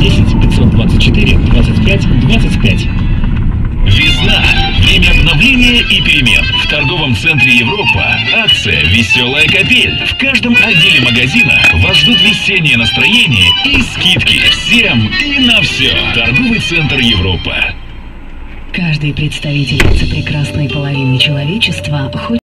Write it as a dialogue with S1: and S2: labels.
S1: 10 524 25 25.
S2: Весна. Время обновления и перемен. В торговом центре Европа акция «Веселая капель». В каждом отделе магазина вас ждут весеннее настроение и скидки. Всем и на все. Торговый центр Европа.
S3: Каждый представитель прекрасной половины человечества хочет